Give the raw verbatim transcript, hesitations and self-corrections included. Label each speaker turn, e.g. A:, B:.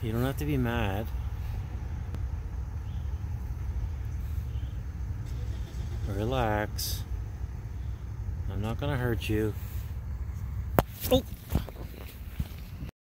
A: You don't have to be mad. Relax. I'm not gonna hurt you. Oh!